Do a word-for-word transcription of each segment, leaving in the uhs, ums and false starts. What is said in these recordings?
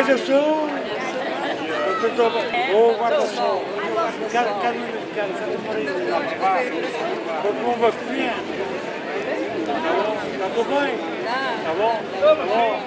Mas eu sou... Eu estou... Vou guarda-sol. Cara, cara, cara, já demorei lá para baixo. Vou tomar uma cozinha. Tá bom? Está tudo bem? Tá bom? Tá bom?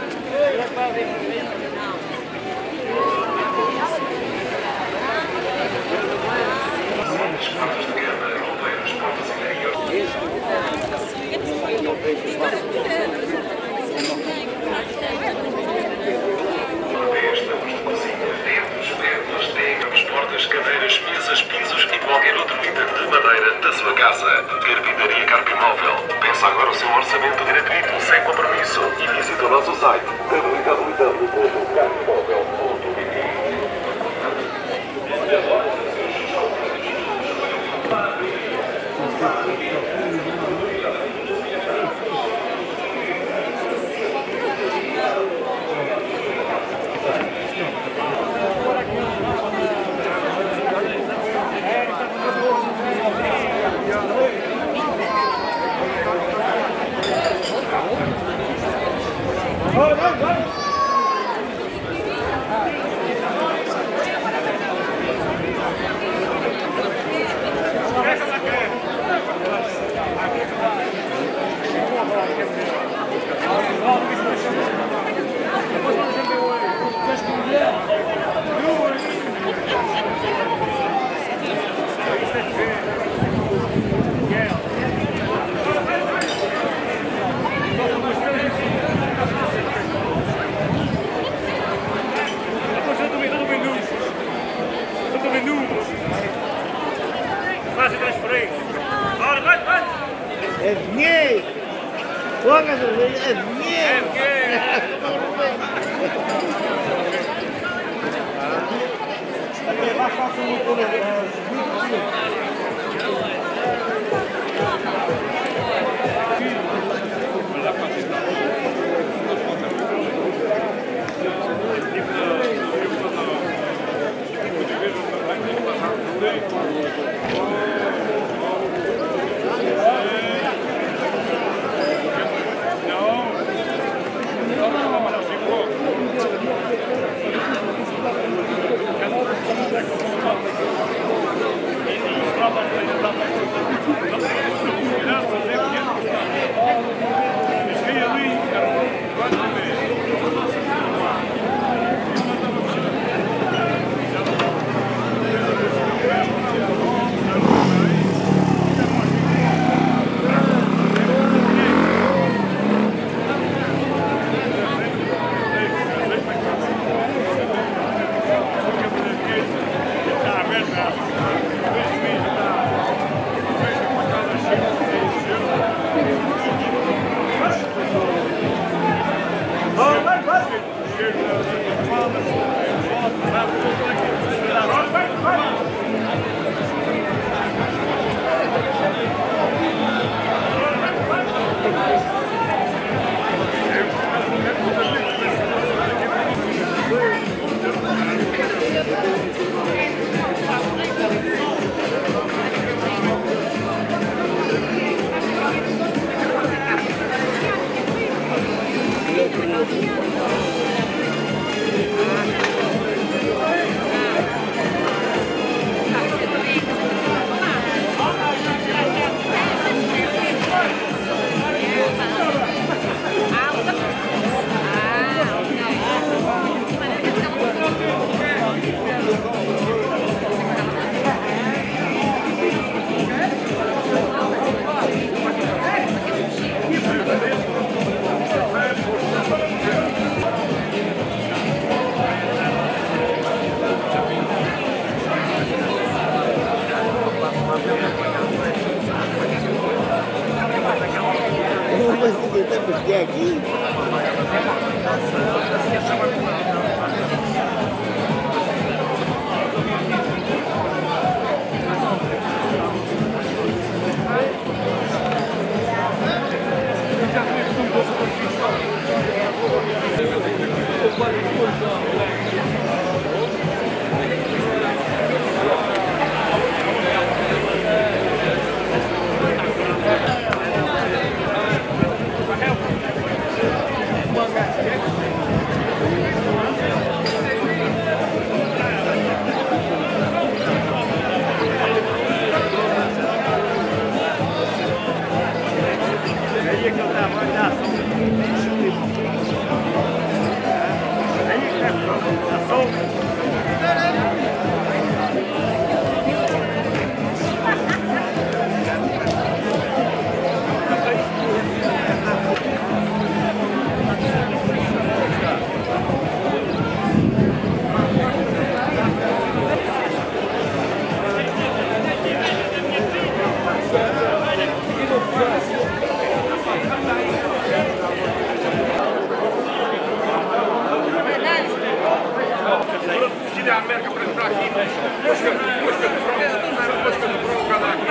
Portas, cadeiras, mesas, pisos e qualquer outro item de madeira da sua casa. Carpintaria Carpimóvel. Peça agora o seu orçamento gratuito, sem compromisso, e visite o nosso site w w w ponto carpimóvel ponto p t. É dinheiro! Olha, é dinheiro! É mais fácil no aqui. que eu estava a dar som. Aí, a som. América para entrar aqui, busca, busca de frente, busca de bronca daqui.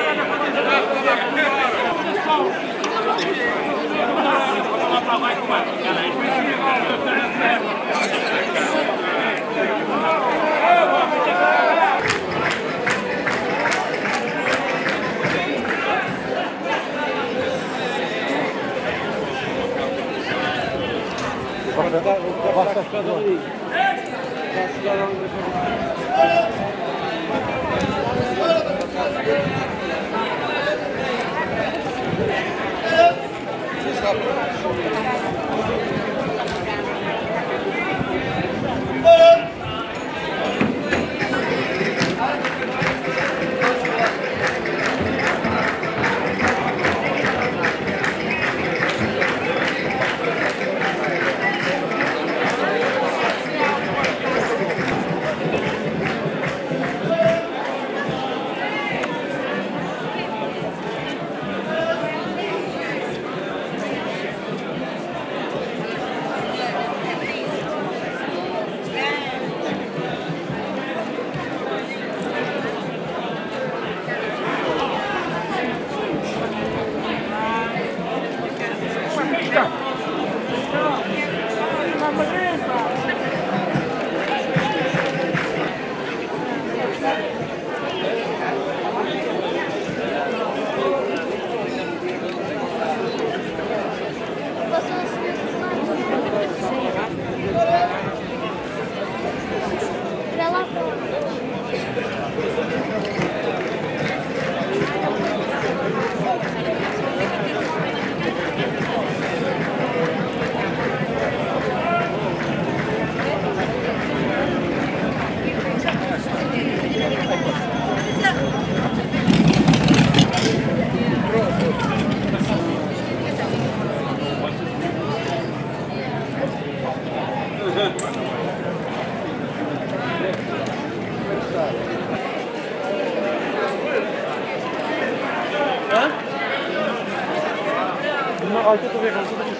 Altı tabii kaldı.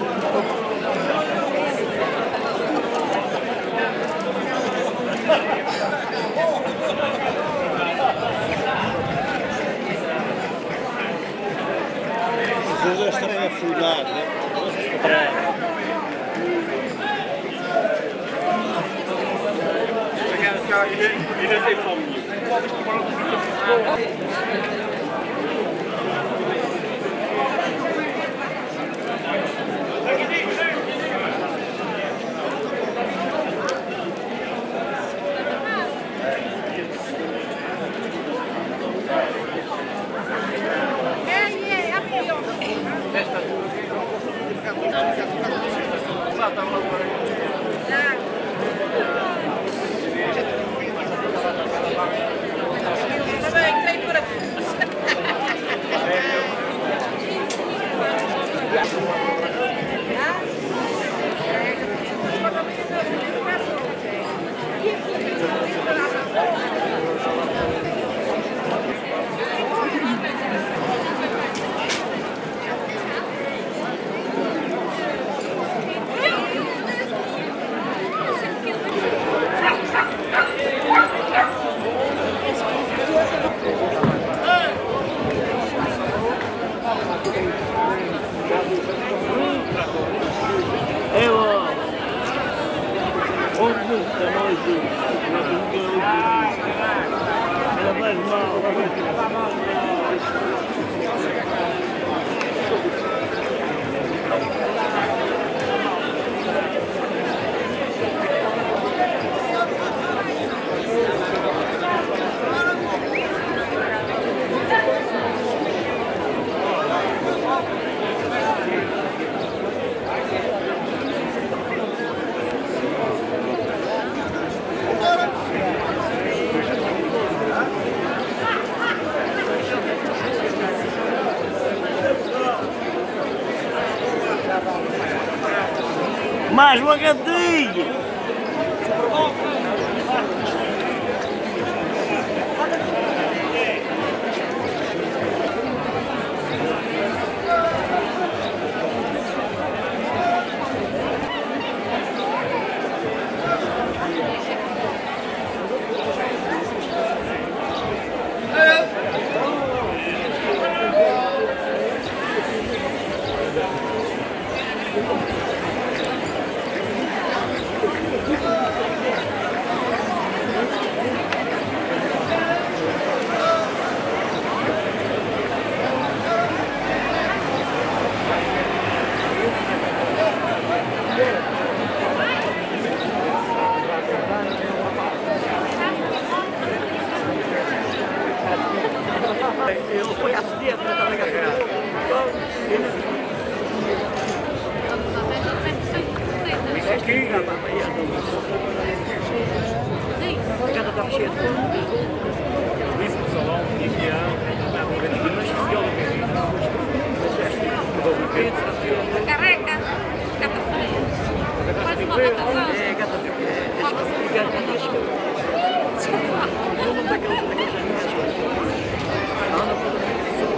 Vocês estarem a fumar, né? Ainda tem fome. Mais uma gatinha! Ele foi à sedieta, não estava a ganhar. Isso aqui, a casa estava cheia de fome. Isso no salão, e que há, mas especial do que Carreca, gata fria. Faz uma rotação. é gata fria. É gata fria. Eu não tenho aqueles animais. Não, não pode.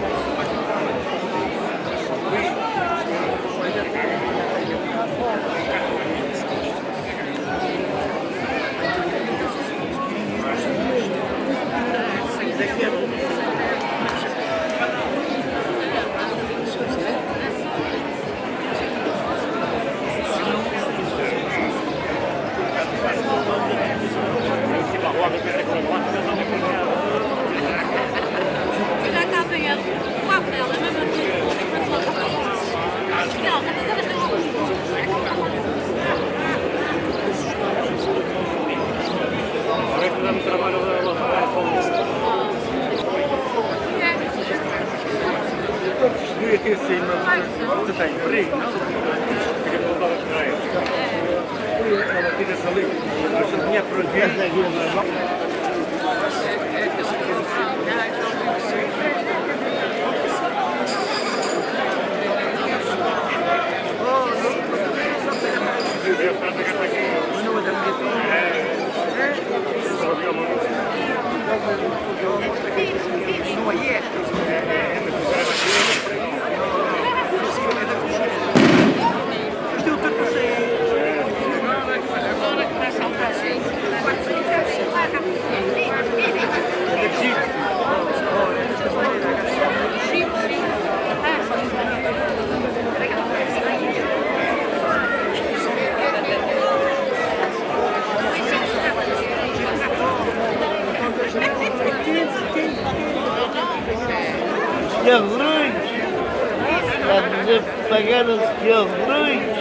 Já está bem, o papo dela, mesmo assim. Não, não precisa ter uma Agora que dá-me trabalho a você tem perigo, não? Fica para voltar a correr. Ela tira-se ali. Mas eu vinha por aqui. Não é? Esquiadrões! Está a dizer pagar os esquiadrões!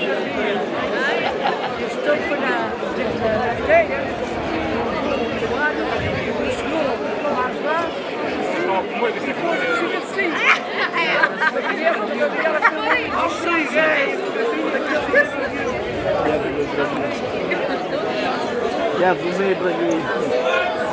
Estou para a feira, o lado, o segundo, o mais lá, e depois fica assim. Já fumei para aqui.